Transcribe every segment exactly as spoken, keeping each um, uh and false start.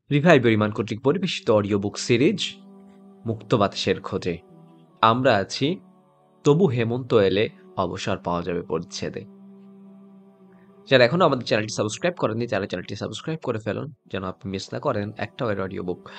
Revive ইমান কর্তৃক পরিবেশিত audio book series মুক্ত বাতাসের খোঁজে আমরা আছি। তবু হেমন্ত এলে অবসর পাওয়া যাবে পরিচ্ছেদে। যারা এখনো আমাদের চ্যানেলটি সাবস্ক্রাইব করেননি তারা চ্যানেলটি সাবস্ক্রাইব করে ফেলুন, যেন আপনি মিস না করেন একটাও এর অডিও বুক।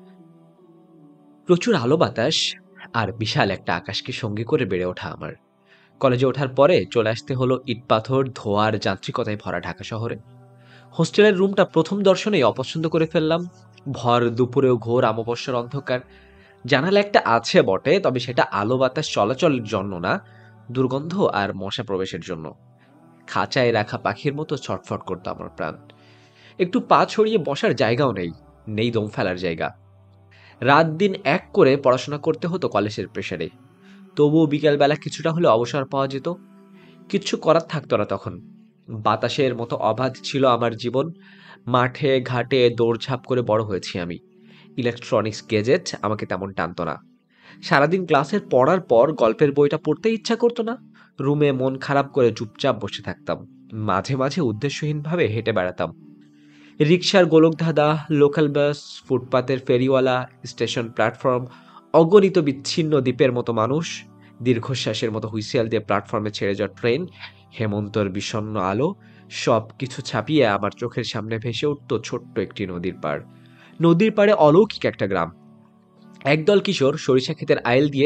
প্রচুর আলো বাতাস আর বিশাল একটা আকাশকে সঙ্গী করে বেড়ে ওঠা আমার। কলেজে ওঠার পরে চলে আসতে হলো ইট পাথর ধোয়ার যান্ত্রিকতায় ভরা ঢাকা শহরে। হোস্টেলের রুমটা প্রথম দর্শনেই অপছন্দ করে ফেললাম। ভর দুপুরেও ঘোর অমাবস্যার অন্ধকার। জানালা একটা আছে বটে, তবে সেটা আলো বাতাস চলাচলের জন্য না, দুর্গন্ধ আর মশা প্রবেশের জন্য। খাঁচায় রাখা পাখির মতো ছটফট করতো আমার প্রাণ। একটু পা ছড়িয়ে বসার জায়গাও নেই, নেই দম ফেলার জায়গা। রাত দিন এক করে পড়াশোনা করতে হতো কলেজের প্রেসারে। তবুও বিকেলবেলা কিছুটা হলে অবসর পাওয়া যেত। কিচ্ছু করার থাকতো না তখন। বাতাসের মতো অবাধ ছিল আমার জীবন। মাঠে ঘাটে দৌড়ঝাঁপ করে বড় হয়েছি আমি। ইলেকট্রনিক্স গেজেট আমাকে তেমন টানতো না। সারাদিন ক্লাসের পড়ার পর গল্পের বইটা পড়তে ইচ্ছা করতো না। রুমে মন খারাপ করে চুপচাপ বসে থাকতাম। মাঝে মাঝে উদ্দেশ্যহীনভাবে হেঁটে বেড়াতাম। রিকশার গোলকধাঁধা, লোকাল বাস, ফুটপাতের ফেরিওয়ালা, স্টেশন প্ল্যাটফর্ম, অগণিত বিচ্ছিন্ন দ্বীপের মতো মানুষ, দীর্ঘশ্বাসের মতো হুইসেল দিয়ে প্ল্যাটফর্মে ছেড়ে যাওয়া ট্রেন, হেমন্তর বিষণ্ণ আলো, সব কিছু ছাপিয়ে আমার চোখের সামনে ভেসে উঠত ছোট্ট একটি নদীর পাড়। নদীর পাড়ে অলৌকিক একটা গ্রাম। একদল কিশোর সরিষা ক্ষেতের আইল দিয়ে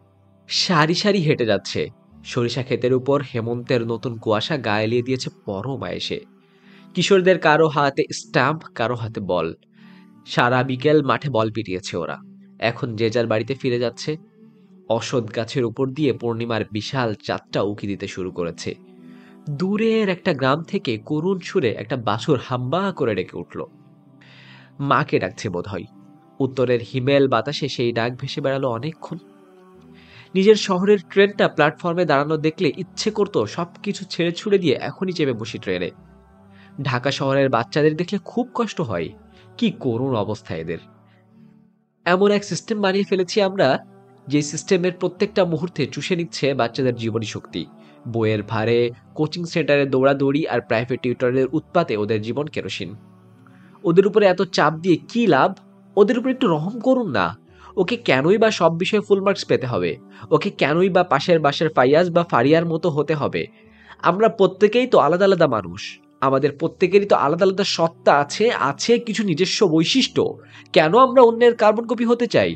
সারি সারি হেঁটে যাচ্ছে। সরিষা ক্ষেতের উপর হেমন্তের নতুন কুয়াশা গায়ে এলিয়ে দিয়েছে পরম আয়েসে। কিশোরদের কারো হাতে স্ট্যাম্প, কারো হাতে বল। সারা বিকেল মাঠে বল পিটিয়েছে ওরা। এখন যে যার বাড়িতে ফিরে যাচ্ছে। অশ্বত্থ গাছের উপর দিয়ে পূর্ণিমার বিশাল চাঁদটা উঁকি দিতে শুরু করেছে। দূরের একটা গ্রাম থেকে করুণ সুরে একটা বাছুর হাম্বা করে ডেকে উঠল। মাকে ডাকছে বোধহয়। উত্তরের হিমেল বাতাসে সেই ডাক ভেসে বেড়ালো অনেকক্ষণ। নিজের শহরের ট্রেনটা প্ল্যাটফর্মে দাঁড়ানো দেখলে ইচ্ছে করতো সবকিছু ছেড়ে ছুড়ে দিয়ে এখনই চেপে বসি ট্রেনে। ঢাকা শহরের বাচ্চাদের দেখলে খুব কষ্ট হয়। কি করুণ অবস্থা এদের। এমন এক সিস্টেম বানিয়ে ফেলেছি আমরা, যে সিস্টেমের প্রত্যেকটা মুহূর্তে চুষে নিচ্ছে বাচ্চাদের জীবনী শক্তি। বইয়ের ভারে, কোচিং সেন্টারে দৌড়াদৌড়ি আর প্রাইভেট টিউটরের উৎপাতে ওদের জীবন কেরোসিন। ওদের উপরে এত চাপ দিয়ে কি লাভ? ওদের উপর একটু রহম করুন না। ওকে কেনই বা সব বিষয়ে ফুল মার্কস পেতে হবে? ওকে কেনই বা পাশের বাসার ফাইয়াজ বা ফারিয়ার মতো হতে হবে? আমরা প্রত্যেকেই তো আলাদা আলাদা মানুষ। আমাদের প্রত্যেকেরই তো আলাদা আলাদা সত্তা আছে, আছে কিছু নিজস্ব বৈশিষ্ট্য। কেন আমরা অন্যের কার্বন কপি হতে চাই?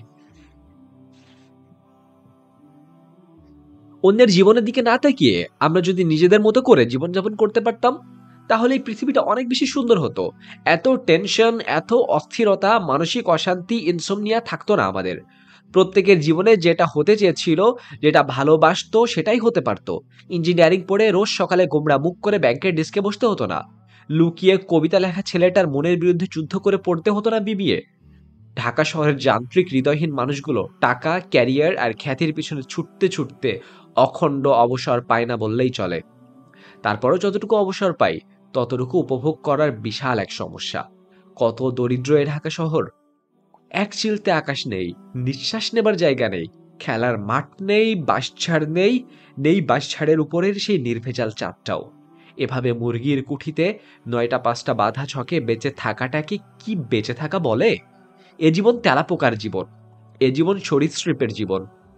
অন্যের জীবনের দিকে না তাকিয়ে আমরা যদি নিজেদের মতো করে জীবনযাপন করতে পারতাম, তাহলে এই পৃথিবীটা অনেক বেশি সুন্দর হতো। এত টেনশন, এত অস্থিরতা, মানসিক অশান্তি, ইনসোমনিয়া থাকতো না আমাদের। প্রত্যেকের জীবনে যেটা হতে চেয়েছিল, যেটা ভালোবাসতো, সেটাই হতে পারতো। ইঞ্জিনিয়ারিং পড়ে রোজ সকালে গোমড়া মুখ করে ব্যাংকের ডেস্কে বসতে হতো না। লুকিয়ে কবিতা লেখা ছেলেটার মনের বিরুদ্ধে যুদ্ধ করে পড়তে হতো না বিবিএ। ঢাকা শহরের যান্ত্রিক হৃদয়হীন মানুষগুলো টাকা, ক্যারিয়ার আর খ্যাতির পিছনে ছুটতে ছুটতে অখণ্ড অবসর পায় না বললেই চলে। তারপরও যতটুকু অবসর পাই, ততটুকু উপভোগ করার বিশাল এক সমস্যা। কত দরিদ্র এ ঢাকা শহর। এক চিলতে আকাশ নেই, নিঃশ্বাস নেবার জায়গা নেই, খেলার মাঠ নেই, বাঁশঝাড় নেই, নেই বাঁশঝাড়ের উপরের সেই নির্ভেজাল চাঁদটাও। এভাবে মুরগির কুঠিতে নয়টা পাঁচটা বাঁধা ছকে বেঁচে থাকাটাকে কি বেঁচে থাকা বলে? এ জীবন তেলাপোকার জীবন। এ জীবন সরীসৃপের জীবন।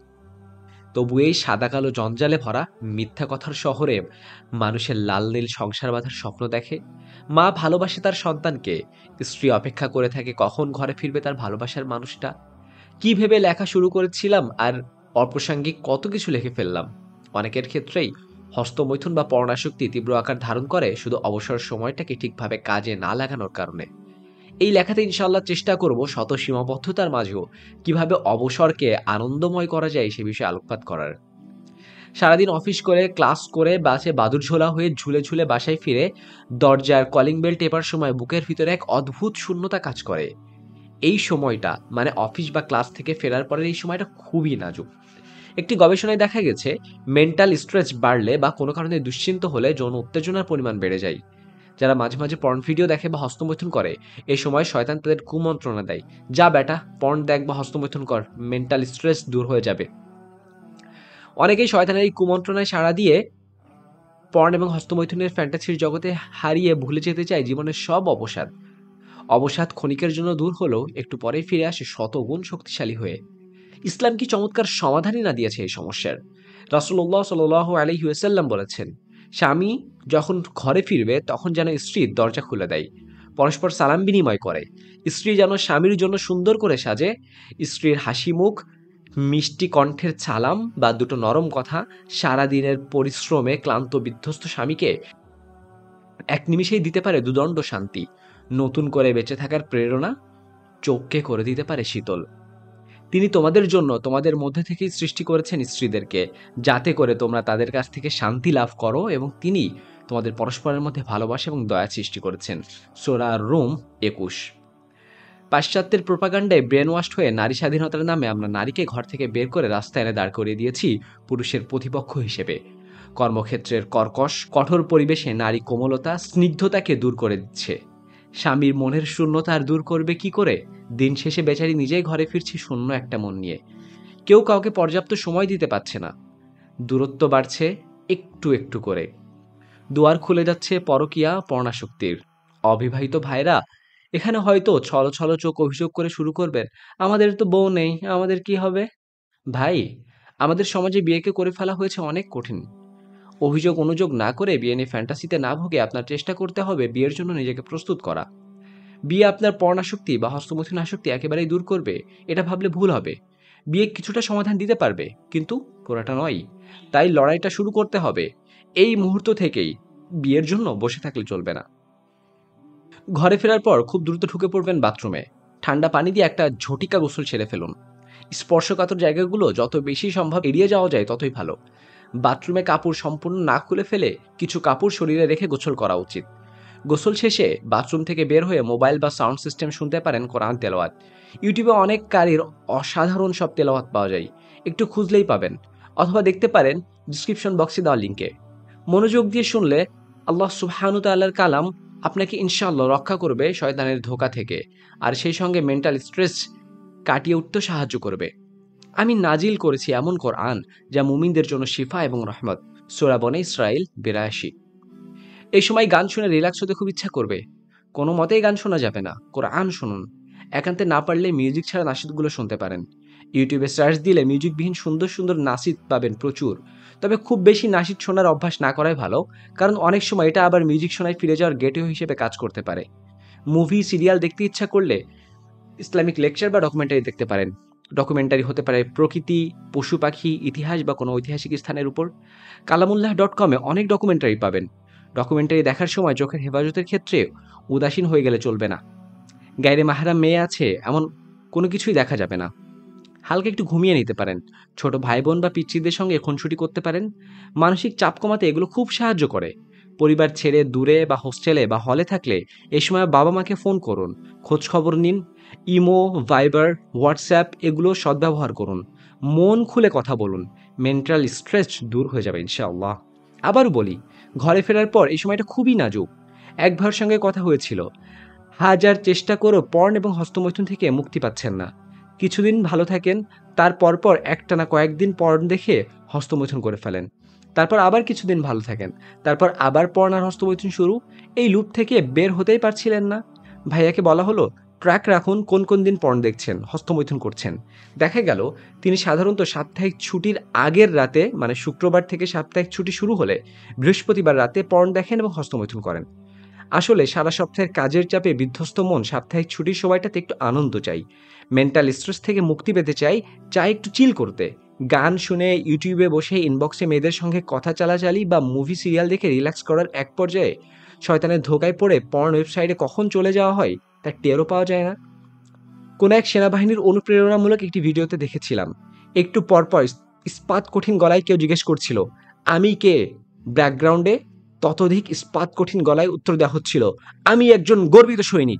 তবু এই সাদা কালো জঞ্জালে ভরা মিথ্যা কথার শহরে মানুষের লাল নীল সংসার বাঁধার স্বপ্ন দেখে। মা ভালোবাসে তার সন্তানকে। স্ত্রী অপেক্ষা করে থাকে কখন ঘরে ফিরবে তার ভালোবাসার মানুষটা। কি ভেবে লেখা শুরু করেছিলাম আর অপ্রাসঙ্গিক কত কিছু লিখে ফেললাম। অনেকের ক্ষেত্রেই হস্তমৈথুন বা পর্ণাসক্তি তীব্র আকার ধারণ করে শুধু অবসর সময়টাকে ঠিকভাবে কাজে না লাগানোর কারণে। এই লেখাতে ইনশাআল্লাহ চেষ্টা করব শত সীমাবদ্ধতার মাঝেও কিভাবে অবসরকে আনন্দময় করা যায় সে বিষয়ে আলোকপাত করার। সারাদিন অফিস করে, ক্লাস করে, বাসে বাদুড়ঝোলা হয়ে ঝুলে ঝুলে বাসায় ফিরে দরজার কলিং বেল টেপার সময় বুকের ভিতরে এক অদ্ভুত শূন্যতা কাজ করে। এই সময়টা মানে অফিস বা ক্লাস থেকে ফেরার পরের এই সময়টা খুবই নাজুক। একটি গবেষণায় দেখা গেছে, মেন্টাল স্ট্রেস বাড়লে বা কোনো কারণে দুশ্চিন্ত হলে যৌন উত্তেজনার পরিমাণ বেড়ে যায়। যারা মাঝে মাঝে পর্ন ভিডিও দেখে বা হস্তমৈথুন করে, এই সময় শয়তান তাদের কুমন্ত্রণা দেয়, যা বেটা পর্ন দেখ বা হস্তমৈথুন কর, মেন্টাল স্ট্রেস দূর হয়ে যাবে। অনেকেই শয়তানের এই কুমন্ত্রণায় সাড়া দিয়ে পর্ন এবং হস্তমৈথুনের ফ্যান্টাসির জগতে হারিয়ে ভুলে যেতে চায় জীবনের সব অবসাদ। অবসাদ ক্ষণিকের জন্য দূর হলেও একটু পরেই ফিরে আসে শতগুণ শক্তিশালী হয়ে। ইসলাম কি চমৎকার সমাধানই না দিয়েছে এই সমস্যার। রাসূলুল্লাহ সাল্লাল্লাহু আলাইহি ওয়াসাল্লাম বলেছেন, স্বামী যখন ঘরে ফিরবে তখন যেন স্ত্রী দরজা খুলে দেয়, পরস্পর সালাম বিনিময় করে। স্ত্রী যেন স্বামীর জন্য সুন্দর করে সাজে। স্ত্রীর হাসি মুখ, মিষ্টি কণ্ঠের সালাম বা দুটো নরম কথা সারা দিনের পরিশ্রমে ক্লান্ত বিধ্বস্ত স্বামীকে এক নিমিষেই দিতে পারে দুদণ্ড শান্তি, নতুন করে বেঁচে থাকার প্রেরণা, চোখকে করে দিতে পারে শীতল। তিনি তোমাদের জন্য তোমাদের মধ্যে থেকেই সৃষ্টি করেছেন স্ত্রীদেরকে, যাতে করে তোমরা তাদের কাছ থেকে শান্তি লাভ করো, এবং তিনি তোমাদের পরস্পরের মধ্যে ভালোবাসা এবং দয়া সৃষ্টি করেছেন। সূরা রুম একুশ। পাশ্চাত্যের প্রোপাগান্ডায় ব্রেন ওয়াশড হয়ে নারী স্বাধীনতার নামে আমরা নারীকে ঘর থেকে বের করে রাস্তায় এনে দাঁড় করিয়ে দিয়েছি পুরুষের প্রতিপক্ষ হিসেবে। কর্মক্ষেত্রের কর্কশ কঠোর পরিবেশে নারী কোমলতা স্নিগ্ধতাকে দূর করে দিচ্ছে। স্বামীর মনের শূন্যতা আর দূর করবে কি করে? দিন শেষে বেচারি নিজেই ঘরে ফিরছে শূন্য একটা মন নিয়ে। কেউ কাউকে পর্যাপ্ত সময় দিতে পারছে না। দূরত্ব বাড়ছে একটু একটু করে। দুয়ার খুলে যাচ্ছে পরকীয়া পর্ণাসক্তির। অবিবাহিত ভাইরা এখানে হয়তো ছল ছল চোখ অভিযোগ করে শুরু করবেন, আমাদের তো বউ নেই, আমাদের কি হবে? ভাই, আমাদের সমাজে বিয়েকে করে ফেলা হয়েছে অনেক কঠিন। অভিযোগ অনুযোগ না করে বিয়ে নিয়ে ফ্যান্টাসিতে না ভুগে আপনার চেষ্টা করতে হবে বিয়ের জন্য নিজেকে প্রস্তুত করা। বিয়ে আপনার পর্ণাসক্তি বা হস্তমৈথুন আসক্তি একেবারেই দূর করবে, এটা ভাবলে ভুল হবে। বিয়ে কিছুটা সমাধান দিতে পারবে, কিন্তু পুরাটা নয়। তাই লড়াইটা শুরু করতে হবে এই মুহূর্ত থেকেই। বিয়ের জন্য বসে থাকলে চলবে না। ঘরে ফেরার পর খুব দ্রুত ঢুকে পড়বেন বাথরুমে। ঠান্ডা পানি দিয়ে একটা ঝটিকা গোসল ছেড়ে ফেলুন। স্পর্শকাতর জায়গাগুলো যত বেশি সম্ভব এড়িয়ে যাওয়া যায় ততই ভালো। বাথরুমে কাপড় সম্পূর্ণ না খুলে ফেলে কিছু কাপড় শরীরে রেখে গোসল করা উচিত। গোসল শেষে বাথরুম থেকে বের হয়ে মোবাইল বা সাউন্ড সিস্টেম শুনতে পারেন কোরআন তেলাওয়াত। ইউটিউবে অনেক কারীর অসাধারণ সব তেলাওয়াত পাওয়া যায়, একটু খুঁজলেই পাবেন, অথবা দেখতে পারেন ডিসক্রিপশন বক্সে দেওয়া লিঙ্কে। মনোযোগ দিয়ে শুনলে আল্লাহ সুবহানাহু ওয়া তাআলার কালাম আপনাকে ইনশাআল্লাহ রক্ষা করবে শয়তানের ধোঁকা থেকে, আর সেই সঙ্গে মেন্টাল স্ট্রেস কাটিয়ে উঠতে সাহায্য করবে। আমি নাজিল করেছি এমন কোরআন যা মুমিনদের জন্য শিফা এবং রহমত। সূরা বনী ইসরাইল বিরাশি। এই সময় গান শুনে রিল্যাক্স হতে খুব ইচ্ছা করবে। কোনো মতেই গান শোনা যাবে না, কোরআন শুনুন। একান্তে না পারলে মিউজিক ছাড়া নাশিদগুলো শুনতে পারেন। ইউটিউবে সার্চ দিলে মিউজিকবিহীন সুন্দর সুন্দর নাশিদ পাবেন প্রচুর। তবে খুব বেশি নাশিদ শোনার অভ্যাস না করাই ভালো, কারণ অনেক সময় এটা আবার মিউজিক শোনায় ফিরে যাওয়ার গেটওয়ে হিসেবে কাজ করতে পারে। মুভি সিরিয়াল দেখতে ইচ্ছা করলে ইসলামিক লেকচার বা ডকুমেন্টারি দেখতে পারেন। ডকুমেন্টারি হতে পারে প্রকৃতি, পশু পাখি, ইতিহাস বা কোনো ঐতিহাসিক স্থানের উপর। কালামুল্লাহ ডট কমে অনেক ডকুমেন্টারি পাবেন। ডকুমেন্টারি দেখার সময় চোখের হেফাজতের ক্ষেত্রে উদাসীন হয়ে গেলে চলবে না। গায়ে মাহরাম মেয়ে আছে এমন কোনো কিছুই দেখা যাবে না। হালকা একটু ঘুমিয়ে নিতে পারেন। ছোট ভাই বোন বা পিচ্চিদের সঙ্গে খুনসুটি করতে পারেন। মানসিক চাপ কমাতে এগুলো খুব সাহায্য করে। পরিবার ছেড়ে দূরে বা হোস্টেলে বা হলে থাকলে এই সময় বাবা মাকে ফোন করুন, খোঁজ খবর নিন। ইমো, ভাইবার, হোয়াটসঅ্যাপ এগুলো সদ্ব্যবহার করুন। মন খুলে কথা বলুন। মেন্টাল স্ট্রেস দূর হয়ে যাবে ইনশাআল্লাহ। আবারও বলি, ঘরে ফেরার পর এই সময়টা খুবই নাজুক। এক ভাইয়ের সঙ্গে কথা হয়েছিল, হাজার চেষ্টা করেও পর্ন এবং হস্তমৈথুন থেকে মুক্তি পাচ্ছেন না। কিছুদিন ভালো থাকেন, তার পরপর একটানা কয়েকদিন পর্ন দেখে হস্তমৈথুন করে ফেলেন। তারপর আবার কিছুদিন ভালো থাকেন, তারপর আবার পর্ন আর হস্তমৈথুন শুরু। এই লুপ থেকে বের হতেই পারছিলেন না। ভাইয়াকে বলা হলো ট্র্যাক রাখুন কোন কোন দিন পর্ন দেখছেন, হস্তমৈথুন করছেন। দেখা গেল তিনি সাধারণত সাপ্তাহিক ছুটির আগের রাতে, মানে শুক্রবার থেকে সাপ্তাহিক ছুটি শুরু হলে বৃহস্পতিবার রাতে পর্ন দেখেন এবং হস্তমৈথুন করেন। আসলে সারা সপ্তাহের কাজের চাপে বিধ্বস্ত মন সাপ্তাহিক ছুটির সময়টাতে একটু আনন্দ চাই, মেন্টাল স্ট্রেস থেকে মুক্তি পেতে চাই, চাই একটু চিল করতে। গান শুনে ইউটিউবে বসে ইনবক্সে মেয়েদের সঙ্গে কথা চালাচালি বা মুভি সিরিয়াল দেখে রিল্যাক্স করার এক পর্যায়ে শয়তানের ধোকায় পড়ে পর্ন ওয়েবসাইটে কখন চলে যাওয়া হয় তার টেরও পাওয়া যায় না। কোনো এক সেনাবাহিনীর অনুপ্রেরণামূলক একটি ভিডিওতে দেখেছিলাম, একটু পরপর ইস্পাত কঠিন গলায় কেউ জিজ্ঞেস করছিল আমি কে। ব্যাকগ্রাউন্ডে ততোধিক ইস্পাত কঠিন গলায় উত্তর দেওয়া হচ্ছিল, আমি একজন গর্বিত সৈনিক।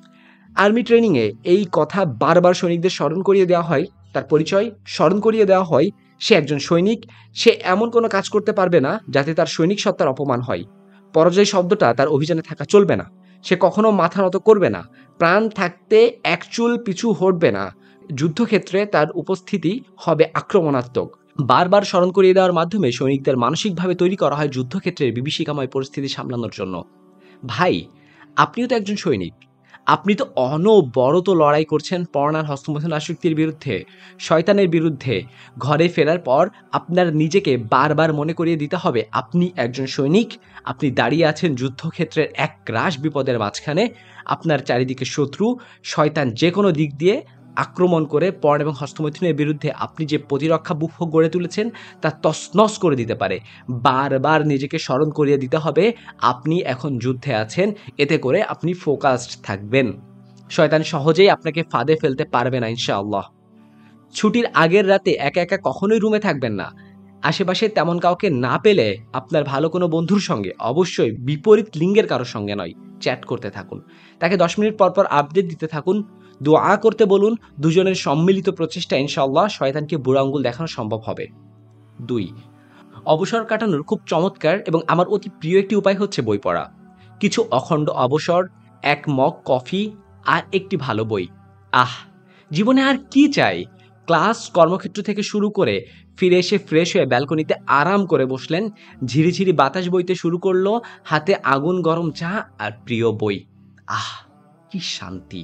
আর্মি ট্রেনিংয়ে এই কথা বারবার সৈনিকদের স্মরণ করিয়ে দেওয়া হয়, তার পরিচয় স্মরণ করিয়ে দেওয়া হয়। সে একজন সৈনিক, সে এমন কোনো কাজ করতে পারবে না যাতে তার সৈনিক সত্তার অপমান হয়। পরাজয় শব্দটা তার অভিযানে থাকা চলবে না। সে কখনো মাথা নত করবে না, প্রাণ থাকতে এক চুল পিছু হটবে না। যুদ্ধক্ষেত্রে তার উপস্থিতি হবে আক্রমণাত্মক। বারবার স্মরণ করিয়ে দেওয়ার মাধ্যমে সৈনিকদের মানসিকভাবে তৈরি করা হয় যুদ্ধক্ষেত্রের বিভীষিকাময় পরিস্থিতি সামলানোর জন্য। ভাই, আপনিও তো একজন সৈনিক। আপনি তো অনবরত লড়াই করছেন পর্ন আর হস্তমৈথুন আসক্তির বিরুদ্ধে, শয়তানের বিরুদ্ধে। ঘরে ফেরার পর আপনার নিজেকে বারবার মনে করিয়ে দিতে হবে আপনি একজন সৈনিক, আপনি দাঁড়িয়ে আছেন যুদ্ধক্ষেত্রের এক রাশ বিপদের মাঝখানে, আপনার চারিদিকে শত্রু, শয়তান যে কোনো দিক দিয়ে আক্রমণ করে পর্ন এবং হস্তমৈথুনের বিরুদ্ধে আপনি যে প্রতিরক্ষা ব্যূহ গড়ে তুলেছেন তা তছনছ করে দিতে পারে। বারবার নিজেকে স্মরণ করিয়ে দিতে হবে আপনি এখন যুদ্ধে আছেন, এতে করে আপনি ফোকাসড থাকবেন। শয়তান সহজেই আপনাকে ফাঁদে ফেলতে পারবে না ইনশাআল্লাহ। ছুটির আগের রাতে একা একা কখনোই রুমে থাকবেন না। আশেপাশে তেমন কাউকে না পেলে আপনার ভালো কোনো বন্ধুর সঙ্গে, অবশ্যই বিপরীত লিঙ্গের কারোর সঙ্গে নয়, চ্যাট করতে থাকুন। তাকে দশ মিনিট পর পর আপডেট দিতে থাকুন, দোয়া করতে বলুন। দুজনের সম্মিলিত প্রচেষ্টা ইনশাআল্লাহ শয়তানকে বুড়ো আঙ্গুল দেখানো সম্ভব হবে। দুই, অবসর কাটানোর খুব চমৎকার এবং আমার অতি প্রিয় একটি উপায় হচ্ছে বই পড়া। কিছু অখণ্ড অবসর, এক মগ কফি আর একটি ভালো বই। আহ, জীবনে আর কি চাই? ক্লাস, কর্মক্ষেত্র থেকে শুরু করে ফিরে এসে ফ্রেশ হয়ে ব্যালকনিতে আরাম করে বসলেন, ঝিরিঝিরি বাতাস বইতে শুরু করলো, হাতে আগুন গরম চা আর প্রিয় বই। আহ, কি শান্তি!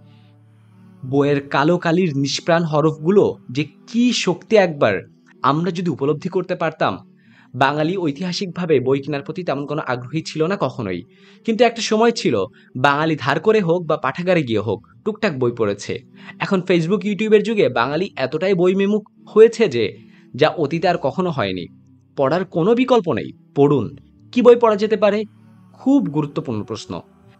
বইয়ের কালো কালির নিষ্প্রাণ হরফগুলো যে কি শক্তি একবার আমরা যদি উপলব্ধি করতে পারতাম। বাঙালি ঐতিহাসিকভাবে বই কেনার প্রতি তেমন কোনো আগ্রহী ছিল না কখনোই, কিন্তু একটা সময় ছিল বাঙালি ধার করে হোক বা পাঠাগারে গিয়ে হোক টুকটাক বই পড়েছে। এখন ফেসবুক, ইউটিউবের যুগে বাঙালি এতটাই বইবিমুখ হয়েছে যে যা অতীতে আর কখনো হয়নি। পড়ার কোনো বিকল্প নেই, পড়ুন। কি বই পড়া যেতে পারে? খুব গুরুত্বপূর্ণ প্রশ্ন।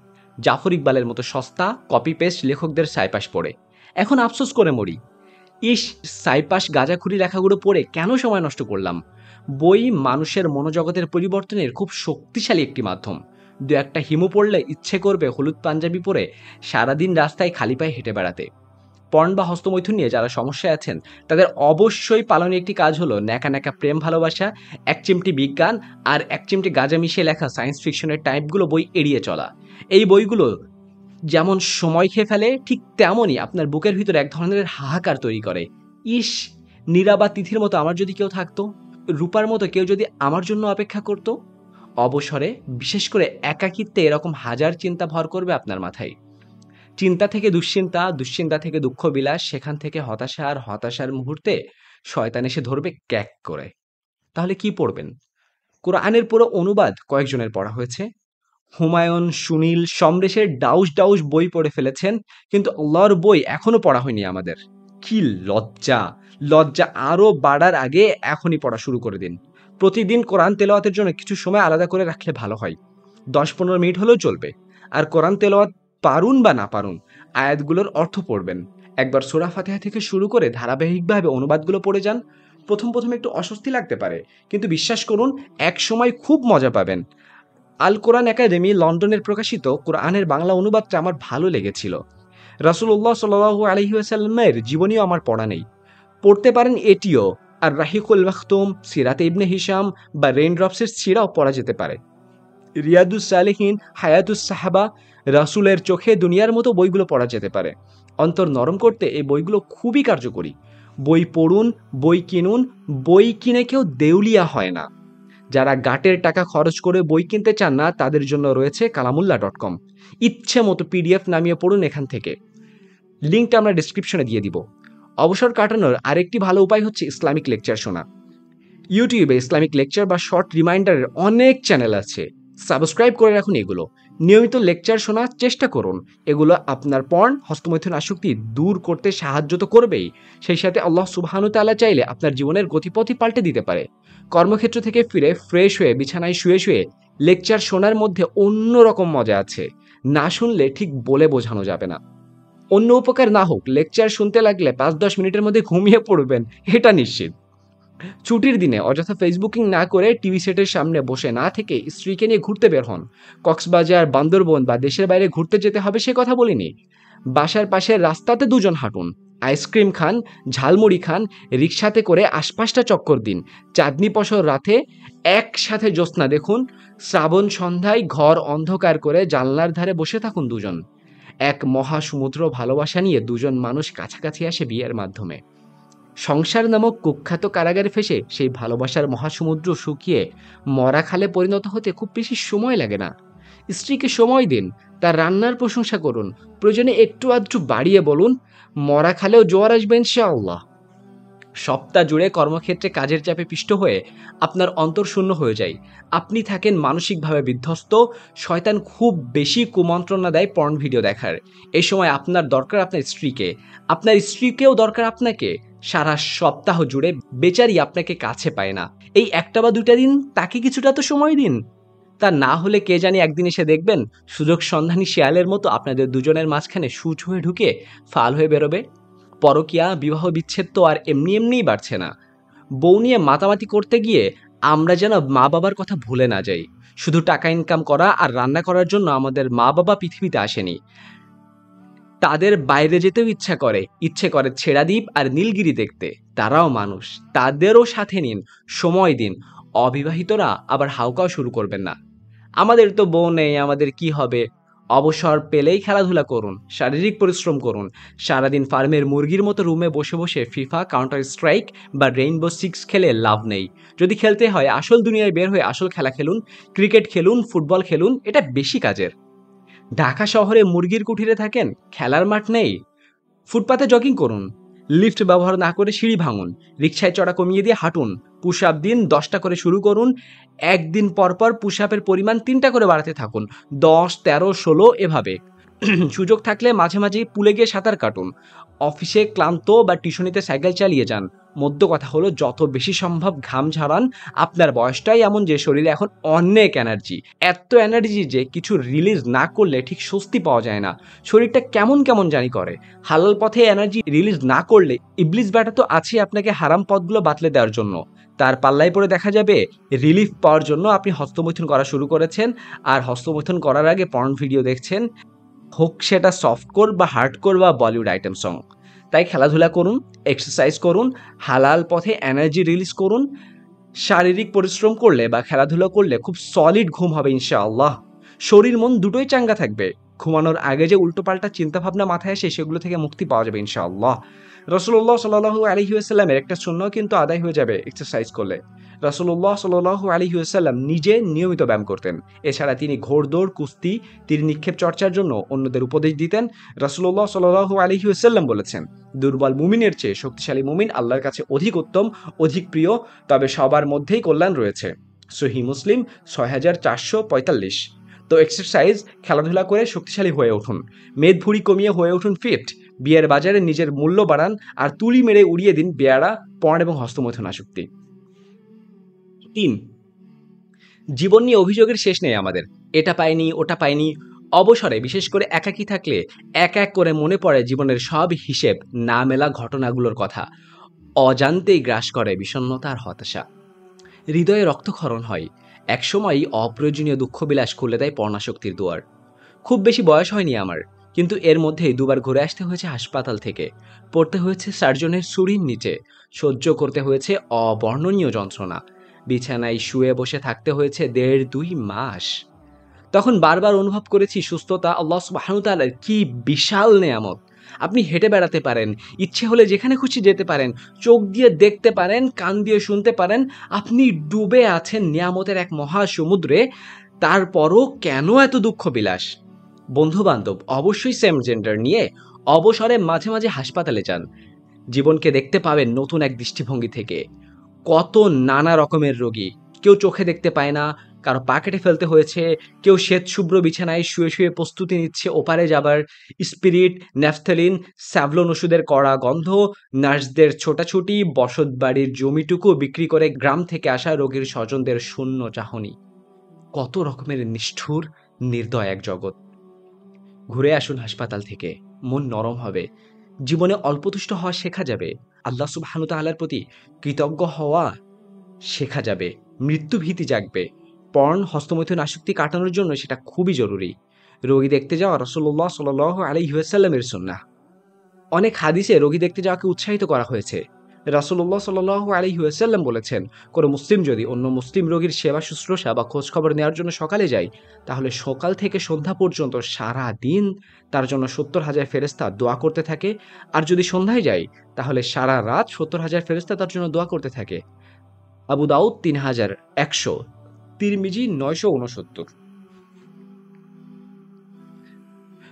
জাফর ইকবালের মতো সস্তা কপি পেস্ট লেখকদের সাইপাস পড়ে এখন আফসোস করে মরি, ইস সাইপাস গাঁজাখুরি লেখাগুলো পড়ে কেন সময় নষ্ট করলাম। বই মানুষের মনোজগতের পরিবর্তনের খুব শক্তিশালী একটি মাধ্যম। দু একটা হিমু পড়লে ইচ্ছে করবে হলুদ পাঞ্জাবি পরে সারাদিন রাস্তায় খালি পায়ে হেঁটে বেড়াতে। পর্ন বা হস্তমৈথুন নিয়ে যারা সমস্যায় আছেন তাদের অবশ্যই পালনীয় একটি কাজ হলো ন্যাকা ন্যাকা প্রেম ভালোবাসা, এক চিমটি বিজ্ঞান আর এক চিমটি গাঁজা মিশিয়ে লেখা সায়েন্স ফিকশনের টাইপগুলো বই এড়িয়ে চলা। এই বইগুলো যেমন সময় খেয়ে ফেলে, ঠিক তেমনই আপনার বুকের ভিতরে এক ধরনের হাহাকার তৈরি করে। ইস, নীরা বা তিথির মতো আমার যদি কেউ থাকতো, রূপার মতো কেউ যদি আমার জন্য অপেক্ষা করত। অবসরে, বিশেষ করে একাকিত্বে এরকম হাজার চিন্তা ভর করবে আপনার মাথায়। চিন্তা থেকে দুশ্চিন্তা, দুশ্চিন্তা থেকে দুঃখ বিলাস, সেখান থেকে হতাশা, আর হতাশার মুহূর্তে শয়তান এসে ধরবে ক্যাক করে। তাহলে কি পড়বেন? কোরআনের পুরো অনুবাদ কয়েকজনের পড়া হয়েছে। হুমায়ুন, সুনীল, সমরেশের ডাউস ডাউস বই পড়ে ফেলেছেন, কিন্তু আল্লাহর বই এখনো পড়া হয়নি আমাদের। কি লজ্জা! লজ্জা আরো বাড়ার আগে এখনই পড়া শুরু করে দিন। প্রতিদিন কোরআন তেলাওয়াতের জন্য কিছু সময় আলাদা করে রাখলে ভালো হয়। দশ পনেরো মিনিট হলেও চলবে। আর কোরআন তেলাওয়াত পারুন বা না পারুন, আয়াতগুলোর অর্থ পড়বেন। একবার সূরা ফাতিহা থেকে শুরু করে ধারাবাহিকভাবে অনুবাদগুলো পড়ে যান। প্রথম প্রথম একটু অস্বস্তি লাগতে পারে, কিন্তু বিশ্বাস করুন এক সময় খুব মজা পাবেন। আল কোরআন একাডেমি লন্ডনের প্রকাশিত কোরআনের বাংলা অনুবাদটা আমার ভালো লেগেছিল। রাসূলুল্লাহ সাল্লাল্লাহু আলাইহি ওয়াসাল্লামের জীবনীও আমার পড়া নেই, পড়তে পারেন এটিও। আর রাহিকুল মাখতুম, সিরাতে ইবনে হিশাম বা রেইনড্রপসের সিরাও পড়া যেতে পারে। রিয়াদুস সালেহিন, হায়াতুস সাহাবা, রাসূলের চোখে দুনিয়ার মতো বইগুলো পড়া যেতে পারে। অন্তর নরম করতে এই বইগুলো খুবই কার্যকরী। বই পড়ুন, বই কিনুন। বই কিনে কেউ দেউলিয়া হয় না। যারা গাটের টাকা খরচ করে বই কিনতে চান না তাদের জন্য রয়েছে কালামুল্লাহ ডট কম। ইচ্ছে মতো পিডিএফ নামিয়ে পড়ুন এখান থেকে, লিঙ্কটা আমরা ডিসক্রিপশনে দিয়ে দিব। অবসর কাটানোর আরেকটি ভালো উপায় হচ্ছে ইসলামিক লেকচার শোনা। ইউটিউবে ইসলামিক লেকচার বা শর্ট রিমাইন্ডারের অনেক চ্যানেল আছে, সাবস্ক্রাইব করে রাখুন। এগুলো নিয়মিত লেকচার শোনার চেষ্টা করুন। এগুলো আপনার পর্ন, হস্তমৈথুন আসক্তি দূর করতে সাহায্য তো করবেই, সেই সাথে আল্লাহ সুবহানাহু ওয়া তাআলা চাইলে আপনার জীবনের গতিপথই পাল্টে দিতে পারে। কর্মক্ষেত্র থেকে ফিরে ফ্রেশ হয়ে বিছানায় শুয়ে শুয়ে লেকচার শোনার মধ্যে অন্যরকম মজা আছে, না শুনলে ঠিক বলে বোঝানো যাবে না। অন্য উপকার না হোক, লেকচার শুনতে লাগলে পাঁচ দশ মিনিটের মধ্যে ঘুমিয়ে পড়বেন, এটা নিশ্চিত। ছুটির দিনে অযথা ফেসবুকিং না করে টিভি সেটের সামনে বসে না থেকে স্ত্রীকে নিয়ে ঘুরতে বের হন। কক্সবাজার, বান্দরবন বা দেশের বাইরে ঘুরতে যেতে হবে সে কথা বলিনি। বাসার পাশের রাস্তাতে দুজন হাঁটুন, আইসক্রিম খান, ঝালমুড়ি খান, রিকশাতে করে আশপাশটা চক্কর দিন। চাঁদনি পশর রাতে একসাথে জ্যোৎস্না দেখুন। শ্রাবণ সন্ধ্যায় ঘর অন্ধকার করে জানলার ধারে বসে থাকুন দুজন। এক মহাসমুদ্র ভালোবাসা নিয়ে দুজন মানুষ কাছাকাছি আসে বিয়ের মাধ্যমে। সংসার নামক কুখ্যাত কারাগারে ফেসে সেই ভালোবাসার মহাসমুদ্র শুকিয়ে মরা খালে পরিণত হতে খুব বেশি সময় লাগে না। স্ত্রীকে সময় দিন, তার রান্নার প্রশংসা করুন, প্রয়োজনে একটু আধটু বাড়িয়ে বলুন, মরা খালেও জোয়ার আসবে ইনশাআল্লাহ। সপ্তাহ জুড়ে কর্মক্ষেত্রে কাজের চাপে পিষ্ট হয়ে আপনার অন্তর শূন্য হয়ে যায়, আপনি থাকেন মানসিকভাবে বিধ্বস্ত, শয়তান খুব বেশি কুমন্ত্রণা দেয় পর্ন ভিডিও দেখার। এই সময় আপনার দরকার আপনার স্ত্রীকে, আপনার স্ত্রীকেও দরকার আপনাকে। সারা সপ্তাহ জুড়ে বেচারি আপনাকে কাছে পায় না, এই একটা বা দুটা দিন তাকে কিছুটা তো সময় দিন। তা না হলে কে জানি একদিন এসে দেখবেন সুযোগ সন্ধানী শেয়ালের মতো আপনাদের দুজনের মাঝখানে সুচ হয়ে ঢুকে ফাল হয়ে বেরোবে। পরকীয়া, বিবাহ বিচ্ছেদ তো আর এমনি এমনিই বাড়ছে না। বউ নিয়ে মাতামাতি করতে গিয়ে আমরা যেন মা বাবার কথা ভুলে না যাই। শুধু টাকা ইনকাম করা আর রান্না করার জন্য আমাদের মা বাবা পৃথিবীতে আসেনি, তাদের বাইরে যেতেও ইচ্ছা করে, ইচ্ছে করে ছেড়াদ্বীপ আর নীলগিরি দেখতে। তারাও মানুষ, তাদেরও সাথে নিন, সময় দিন। অবিবাহিতরা আবার হাউকাও শুরু করবেন না, আমাদের তো বউ নেই, আমাদের কি হবে। অবসর পেলেই খেলাধুলা করুন, শারীরিক পরিশ্রম করুন। সারাদিন ফার্মের মুরগির মতো রুমে বসে বসে ফিফা, কাউন্টার স্ট্রাইক বা রেইনবো সিক্স খেলে লাভ নেই। যদি খেলতে হয় আসল দুনিয়ায় বের হয়ে আসল খেলা খেলুন, ক্রিকেট খেলুন, ফুটবল খেলুন, এটা বেশি কাজের। ঢাকা শহরে মুরগির কুঠিরে থাকেন, খেলার মাঠ নেই। ফুটপাতে জগিং করুন, লিফট ব্যবহার না করে সিঁড়ি ভাঙুন, রিকশায় চড়া কমিয়ে দিয়ে হাঁটুন, পুশ আপ দিন দশটা করে শুরু করুন, একদিন পর পর পুশ আপের পরিমাণ তিনটা করে বাড়াতে থাকুন, দশ, তেরো, ষোলো এভাবে। সুযোগ থাকলে মাঝে মাঝে পুলে গিয়ে সাঁতার কাটুন, অফিসে ক্লান্ত বা টিউশনিতে সাইকেল চালিয়ে যান। মধ্য কথা হলো যত বেশি সম্ভব ঘাম ঝাড়ান। আপনার বয়সটাই এমন যে শরীরে এখন অনেক এনার্জি, এত এনার্জি যে কিছু রিলিজ না করলে ঠিক স্বস্তি পাওয়া যায় না, শরীরটা কেমন কেমন জানি করে। হালাল পথে এনার্জি রিলিজ না করলে ইবলিস ব্যাটা তো আছে আপনাকে হারাম পথগুলো বাতলে দেওয়ার জন্য। তার পাল্লায় পড়ে দেখা যাবে রিলিফ পাওয়ার জন্য আপনি হস্তমৈথুন করা শুরু করেছেন, আর হস্তমৈথুন করার আগে পর্ন ভিডিও দেখছেন, হোক সেটা সফটকোর বা হার্ডকোর বা বলিউড আইটেম সং। তাই খেলাধুলা করুন, এক্সারসাইজ করুন, হালাল পথে এনার্জি রিলিজ করুন। শারীরিক পরিশ্রম করলে বা খেলাধুলা করলে খুব সলিড ঘুম হবে ইনশাআল্লাহ। শরীর মন দুটোই চাঙ্গা থাকবে। ঘুমানোর আগে যে উল্টোপাল্টা চিন্তাভাবনা মাথায় আসে সেগুলো থেকে মুক্তি পাওয়া যাবে ইনশাআল্লাহ। রাসূলুল্লাহ সাল্লাল্লাহু আলাইহি ওয়াসাল্লামের একটা সুন্নাহ কিন্তু আদায় হয়ে যাবে এক্সারসাইজ করলে। রাসূলুল্লাহ সাল্লাল্লাহু আলাইহি ওয়াসাল্লাম নিজে নিয়মিত ব্যায়াম করতেন। এছাড়া তিনি ঘোড়দৌড়, কুস্তি, তীর নিক্ষেপ চর্চার জন্য অন্যদের উপদেশ দিতেন। রাসূলুল্লাহ সাল্লাল্লাহু আলাইহি ওয়াসাল্লাম বলেছেন, দুর্বল মুমিনের চেয়ে শক্তিশালী মুমিন আল্লাহর কাছে অধিক উত্তম, অধিক প্রিয়, তবে সবার মধ্যেই কল্যাণ রয়েছে। সহিহ মুসলিম ছয় হাজার চারশো পঁয়তাল্লিশ। তো এক্সারসাইজ, খেলাধুলা করে শক্তিশালী হয়ে উঠুন, মেদ ভুঁড়ি কমিয়ে হয়ে উঠুন ফিট, বিয়ের বাজারে নিজের মূল্য বাড়ান, আর তুলি মেরে উড়িয়ে দিন বেয়ারা, পর্ন এবং হস্তমৈথুন আসক্তি। তিন, জীবন নিয়ে অভিযোগের শেষ নেই আমাদের। এটা পাইনি, ওটা পাইনি। অবসরে বিশেষ করে একাকী থাকলে এক এক করে মনে পড়ে জীবনের সব হিসেব না মেলা ঘটনাগুলোর কথা। অজান্তেই গ্রাস করে বিষণ্ণতা আর হতাশা, হৃদয়ে রক্তক্ষরণ হয়। একসময়ই অপ্রয়োজনীয় দুঃখবিলাস খুলে দেয় পর্ণাশক্তির দুয়ার। খুব বেশি বয়স হয়নি আমার, কিন্তু এর মধ্যেই দুবার ঘুরে আসতে হয়েছে হাসপাতাল থেকে, পড়তে হয়েছে সার্জনের ছুরির নিচে, সহ্য করতে হয়েছে অবর্ণনীয় যন্ত্রণা, বিছানায় শুয়ে বসে থাকতে হয়েছে দেড় দুই মাস। তখন বারবার অনুভব করেছি সুস্থতা আল্লাহ সুবহানাহু ওয়া তাআলার কি বিশাল নেয়ামত। আপনি হেঁটে বেড়াতে পারেন, ইচ্ছে হলে যেখানে খুশি যেতে পারেন, চোখ দিয়ে দেখতে পারেন, কান দিয়ে শুনতে পারেন। আপনি ডুবে আছেন নিয়ামতের এক মহাসমুদ্রে, তারপরও কেন এত দুঃখ বিলাস? বন্ধু বান্ধব অবশ্যই সেম জেন্ডার নিয়ে অবসরে মাঝে মাঝে হাসপাতালে যান। জীবনকে দেখতে পাবেন নতুন এক দৃষ্টিভঙ্গি থেকে। কত নানা রকমের রোগী, কেউ চোখে দেখতে পায় না, কারো পা কেটে ফেলতে হয়েছে, কেউ শ্বেত শুভ্র বিছানায় শুয়ে শুয়ে প্রস্তুতি নিচ্ছে ওপারে যাবার। স্পিরিট, ন্যাফথেলিন, স্যাভলন ওষুধের কড়া গন্ধ, নার্সদের ছোটাছুটি, বসত বাড়ির জমিটুকু বিক্রি করে গ্রাম থেকে আসা রোগীর স্বজনদের শূন্য চাহনি। কত রকমের নিষ্ঠুর নির্দয় এক জগৎ। ঘুরে আসুন হাসপাতাল থেকে, মন নরম হবে, জীবনে অল্পতুষ্ট হওয়া শেখা যাবে, আল্লাহ সুবহানাহু ওয়া তাআলার প্রতি কৃতজ্ঞ হওয়া শেখা যাবে, মৃত্যু ভীতি জাগবে। পর্ন, হস্তমৈথুন আসক্তি কাটানোর জন্য সেটা খুবই জরুরি। রোগী দেখতে যাওয়া রাসূলুল্লাহ সাল্লাল্লাহু আলাইহি ওয়াসাল্লামের সুন্নাহ। অনেক হাদিসে রোগী দেখতে যাওয়াকে উৎসাহিত করা হয়েছে। রাসূলুল্লাহ সাল্লাল্লাহু আলাইহি ওয়াসাল্লাম বলেছেন, কোনো মুসলিম যদি অন্য মুসলিম রোগীর সেবা শুশ্রূষা বা খোঁজ খবর নেওয়ার জন্য সকালে যায়, তাহলে সকাল থেকে সন্ধ্যা পর্যন্ত সারা দিন তার জন্য সত্তর হাজার ফেরেশতা দোয়া করতে থাকে। আর যদি সন্ধ্যায় যায়, তাহলে সারা রাত সত্তর হাজার ফেরেশতা তার জন্য দোয়া করতে থাকে। আবু দাউদ তিন হাজার একশো, তিরমিজি নয়শো উনসত্তর।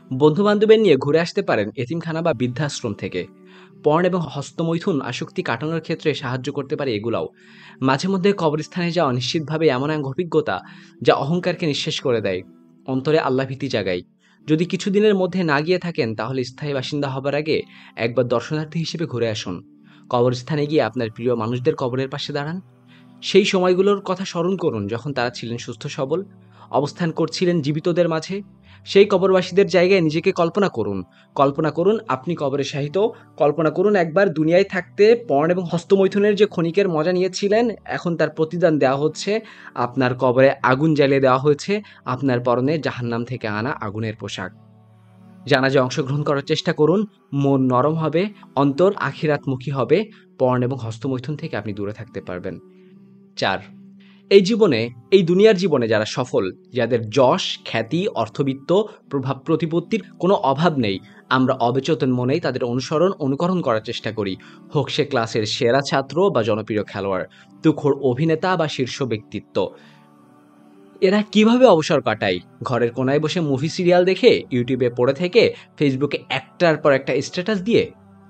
বন্ধু বান্ধবের নিয়ে ঘুরে আসতে পারেন এতিমখানা বা বৃদ্ধাশ্রম থেকে। পর্ন এবং হস্তমৈথুন আসক্তি কাটানোর ক্ষেত্রে সাহায্য করতে পারে এগুলাও। মাঝে মধ্যে কবরস্থানে যাওয়া নিশ্চিতভাবে এমন এক অভিজ্ঞতা যা অহংকারকে নিঃশেষ করে দেয়, অন্তরে আল্লাহ ভীতি জাগায়। যদি কিছুদিনের মধ্যে না গিয়ে থাকেন তাহলে স্থায়ী বাসিন্দা হবার আগে একবার দর্শনার্থী হিসেবে ঘুরে আসুন। কবরস্থানে গিয়ে আপনার প্রিয় মানুষদের কবরের পাশে দাঁড়ান। সেই সময়গুলোর কথা স্মরণ করুন যখন তারা ছিলেন সুস্থ সবল, অবস্থান করছিলেন জীবিতদের মাঝে। সেই কবরবাসীদের জায়গায় নিজেকে কল্পনা করুন। কল্পনা করুন আপনি কবরে শায়িত। কল্পনা করুন একবার দুনিয়ায় থাকতে পর্ন এবং হস্তমৈথুনের যে ক্ষণিকের মজা নিয়েছিলেন, এখন তার প্রতিদান দেওয়া হচ্ছে। আপনার কবরে আগুন জ্বালিয়ে দেওয়া হয়েছে, আপনার পরনে জাহান্নাম থেকে আনা আগুনের পোশাক। জানাজায় অংশগ্রহণ করার চেষ্টা করুন। মন নরম হবে, অন্তর আখিরাতমুখী হবে। পর্ন এবং হস্তমৈথুন থেকে আপনি দূরে থাকতে পারবেন। চার, এই জীবনে, এই দুনিয়ার জীবনে যারা সফল, যাদের যশ, খ্যাতি, অর্থবিত্ত, প্রভাব প্রতিপত্তির কোনো অভাব নেই, আমরা অবচেতন মনেই তাদের অনুসরণ, অনুকরণ করার চেষ্টা করি। হোক সে ক্লাসের সেরা ছাত্র বা জনপ্রিয় খেলোয়াড়, তুখোড় অভিনেতা বা শীর্ষ ব্যক্তিত্ব। এরা কিভাবে অবসর কাটায়? ঘরের কোনায় বসে মুভি সিরিয়াল দেখে, ইউটিউবে পড়ে থেকে, ফেসবুকে একটার পর একটা স্ট্যাটাস দিয়ে।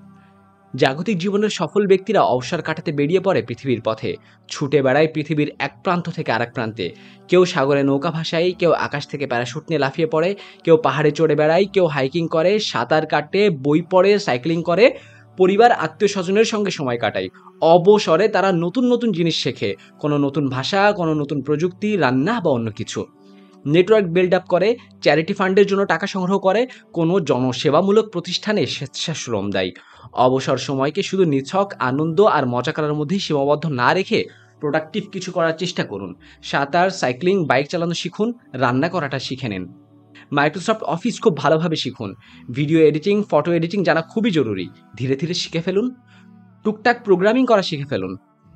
জাগতিক জীবনের সফল ব্যক্তিরা অবসর কাটাতে বেরিয়ে পড়ে পৃথিবীর পথে, ছুটে বেড়ায় পৃথিবীর এক প্রান্ত থেকে আরেক প্রান্তে। কেউ সাগরে নৌকা ভাসায়, কেউ আকাশ থেকে প্যারাশুট নিয়ে লাফিয়ে পড়ে, কেউ পাহাড়ে চড়ে বেড়ায়, কেউ হাইকিং করে, সাঁতার কাটে, বই পড়ে, সাইক্লিং করে, পরিবার আত্মীয় স্বজনের সঙ্গে সময় কাটায়। অবসরে তারা নতুন নতুন জিনিস শেখে, কোনো নতুন ভাষা, কোনো নতুন প্রযুক্তি, রান্না বা অন্য কিছু। নেটওয়ার্ক বিল্ড আপ করে, চ্যারিটি ফান্ডের জন্য টাকা সংগ্রহ করে, কোনো জনসেবামূলক প্রতিষ্ঠানে স্বেচ্ছাশ্রম দেয়। অবসর সময়কে শুধু নিছক আনন্দ আর মজা করার মধ্যেই সীমাবদ্ধ না রেখে প্রোডাক্টিভ কিছু করার চেষ্টা করুন। সাঁতার, সাইক্লিং, বাইক চালানো শিখুন, রান্না করাটা শিখে নিন। মাইক্রোসফট অফিস খুব ভালোভাবে শিখুন। ভিডিও এডিটিং, ফটো এডিটিং জানা খুবই জরুরি, ধীরে ধীরে শিখে ফেলুন। টুকটাক প্রোগ্রামিং করা শিখে ফেলুন।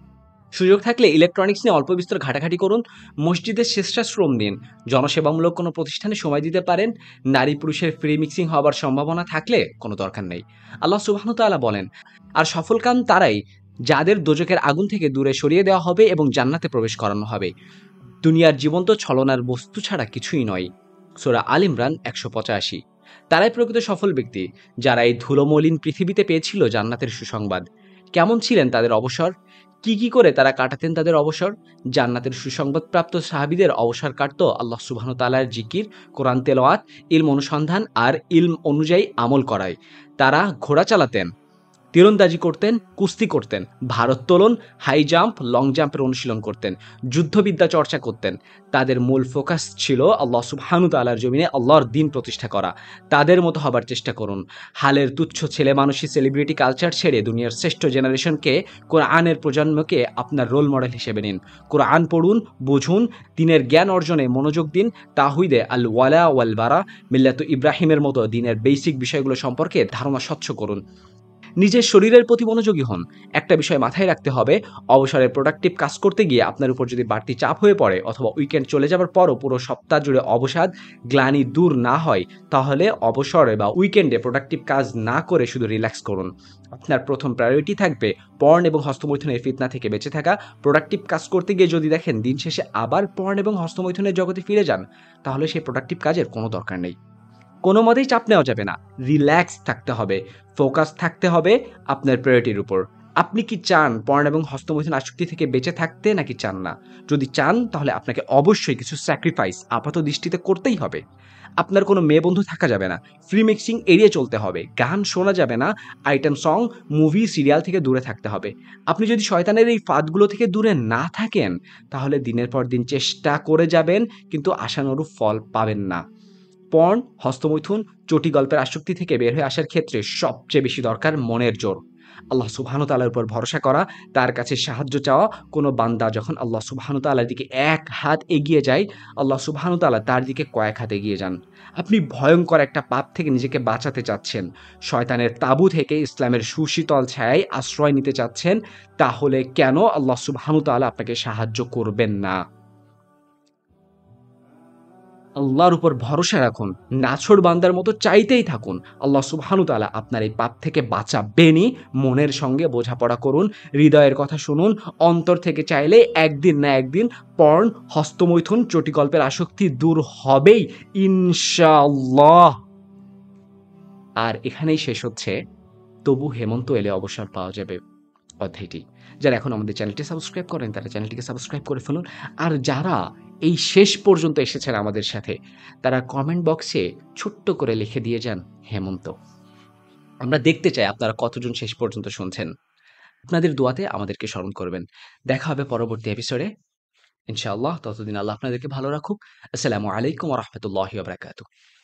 সুযোগ থাকলে ইলেকট্রনিক্স নিয়ে অল্প বিস্তর ঘাটাঘাটি করুন। মসজিদের স্বেচ্ছাশ্রম দিন, জনসেবামূলক কোনো প্রতিষ্ঠানে সময় দিতে পারেন। নারী পুরুষের ফ্রি মিক্সিং হওয়ার সম্ভাবনা থাকলে কোনো দরকার নেই। আল্লাহ সুবহানাহু ওয়া তাআলা বলেন, আর সফলকাম তারাই যাদের দোজখের আগুন থেকে দূরে সরিয়ে দেওয়া হবে এবং জান্নাতে প্রবেশ করানো হবে। দুনিয়ার জীবন তো ছলনার বস্তু ছাড়া কিছুই নয়। সূরা আল ইমরান একশো পঁচাশি। তারাই প্রকৃত সফল ব্যক্তি যারা এই ধুলোমলিন পৃথিবীতে পেয়েছিল জান্নাতের সুসংবাদ। কেমন ছিলেন তাদের অবসর? কি কি করে তারা কাটাতেন তাদের অবসর? জান্নাতের সুসংবাদপ্রাপ্ত সাহাবীদের অবসর কাটত আল্লাহ সুবহানাহু ওয়া তাআলার জিকির, কোরআন তেলাওয়াত, ইলম অনুসন্ধান আর ইলম অনুযায়ী আমল করায়। তারা ঘোড়া চালাতেন, তীরন্দাজি করতেন, কুস্তি করতেন, ভারোত্তোলন, হাই জাম্প, লং জাম্পের অনুশীলন করতেন, যুদ্ধবিদ্যা চর্চা করতেন। তাদের মূল ফোকাস ছিল আল্লাহ সুবহানাহু ওয়া তাআলার জমিনে আল্লাহর দ্বীন প্রতিষ্ঠা করা। তাদের মতো হবার চেষ্টা করুন। হালের তুচ্ছ ছেলে মানুষই সেলিব্রিটি কালচার ছেড়ে দুনিয়ার শ্রেষ্ঠ জেনারেশনকে, কোরআনের প্রজন্মকে আপনার রোল মডেল হিসেবে নিন। কোরআন পড়ুন, বুঝুন, দিনের জ্ঞান অর্জনে মনোযোগ দিন। তাওহীদে আল ওয়ালা ওয়াল বারা, মিল্লাতু ইব্রাহিমের মতো দিনের বেসিক বিষয়গুলো সম্পর্কে ধারণা স্বচ্ছ করুন। নিজের শরীরের প্রতি মনোযোগী হন। একটা বিষয় মাথায় রাখতে হবে, অবসরের প্রোডাক্টিভ কাজ করতে গিয়ে আপনার উপর যদি বাড়তি চাপ হয়ে পড়ে অথবা উইকেন্ড চলে যাবার পরও পুরো সপ্তাহ জুড়ে অবসাদ, গ্লানি দূর না হয়, তাহলে অবসরে বা উইকেন্ডে প্রোডাক্টিভ কাজ না করে শুধু রিল্যাক্স করুন। আপনার প্রথম প্রায়োরিটি থাকবে পর্ন এবং হস্তমৈথুনের ফিতনা থেকে বেঁচে থাকা। প্রোডাক্টিভ কাজ করতে গিয়ে যদি দেখেন দিন শেষে আবার পর্ন এবং হস্তমৈথুনের জগতে ফিরে যান, তাহলে সেই প্রোডাক্টিভ কাজের কোনো দরকার নেই। কোনো মতেই চাপ নেওয়া যাবে না, রিল্যাক্স থাকতে হবে, ফোকাস থাকতে হবে আপনার প্রায়োরিটির উপর। আপনি কি চান পর্ন এবং হস্তমৈথুন আসক্তি থেকে বেঁচে থাকতে, নাকি চান না? যদি চান তাহলে আপনাকে অবশ্যই কিছু স্যাক্রিফাইস আপাত দৃষ্টিতে করতেই হবে। আপনার কোনো মেয়ে বন্ধু থাকা যাবে না, ফ্রি মিক্সিং এড়িয়ে চলতে হবে, গান শোনা যাবে না, আইটেম সং, মুভি, সিরিয়াল থেকে দূরে থাকতে হবে। আপনি যদি শয়তানের এই ফাঁদগুলো থেকে দূরে না থাকেন, তাহলে দিনের পর দিন চেষ্টা করে যাবেন কিন্তু আশানুরূপ ফল পাবেন না। পর্ন, হস্তমৈথুন, চটি গল্পের আসক্তি থেকে বের হয়ে আসার ক্ষেত্রে সবচেয়ে বেশি দরকার মনের জোর। আল্লাহ সুবহানাহু ওয়া তাআলার উপর ভরসা করা, তার কাছে সাহায্য চাওয়া। কোনো বান্দা যখন আল্লাহ সুবহানাহু ওয়া তাআলার দিকে এক হাত এগিয়ে যায়, আল্লাহ সুবহানাহু ওয়া তাআলা তার দিকে কয়েক হাত এগিয়ে যান। আপনি ভয়ঙ্কর একটা পাপ থেকে নিজেকে বাঁচাতে চাচ্ছেন, শয়তানের তাঁবু থেকে ইসলামের সুশীতল ছায়ায় আশ্রয় নিতে চাচ্ছেন, তাহলে কেন আল্লাহ সুবহানাহু ওয়া তাআলা আপনাকে সাহায্য করবেন না? আল্লাহর উপর ভরসা রাখুন, নাছোড় বান্দার মতো চাইতেই থাকুন। আল্লাহ সুবহানাহু ওয়া তাআলা আপনার এই পাপ থেকে বাঁচাবেনই। মনের সঙ্গে বোঝাপড়া করুন, হৃদয়ের কথা শুনুন, অন্তর থেকে চাইলে একদিন না একদিন পর্ন, হস্তমৈথুন, চটিগল্পের আসক্তি দূর হবেই ইনশাআল্লাহ। আর এখানেই শেষ হচ্ছে তবু হেমন্ত এলে অবসর পাওয়া যাবে অধ্যায়টি। যারা এখন আমাদের চ্যানেলটি সাবস্ক্রাইব করেন তারা চ্যানেলটিকে সাবস্ক্রাইব করে ফেলুন। আর যারা এই শেষ পর্যন্ত এসেছেন আমাদের সাথে, তারা কমেন্ট বক্সে ছোট্ট করে লিখে দিয়ে যান হেমন্ত। আমরা দেখতে চাই আপনারা কতজন শেষ পর্যন্ত শুনছেন। আপনাদের দোয়াতে আমাদেরকে স্মরণ করবেন। দেখা হবে পরবর্তী এপিসোডে ইনশাআল্লাহ। ততদিন আল্লাহ আপনাদেরকে ভালো রাখুক। আসসালামু আলাইকুম ওয়া রাহমাতুল্লাহি ওয়া বারাকাতুহু।